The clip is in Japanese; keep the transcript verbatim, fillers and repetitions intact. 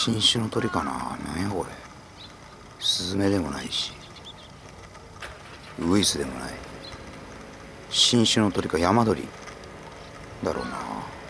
新種の鳥かな。なんやこれ。スズメでもないしウグイスでもない。新種の鳥か山鳥だろうな。